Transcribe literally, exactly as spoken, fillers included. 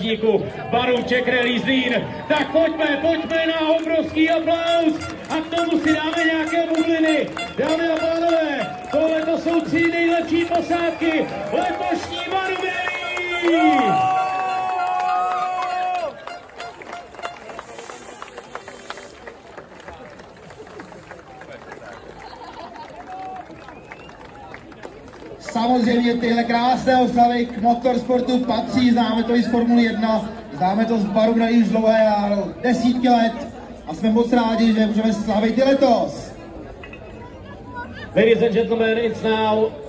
Baru Czech Rally Zlín. Tak pojďme, pojďme na obrovský aplaus a k tomu si dáme nějaké bubliny. Dámy a pánové, tohle to jsou tři nejlepší posádky letošní Baru Rally. Samozřejmě tyhle krásné oslavy k motorsportu patří, známe to i z Formule jedna, známe to z Baru Rally už dlouhé desítky let a jsme moc rádi, že můžeme slavit i letos. Ladies and gentlemen, it's now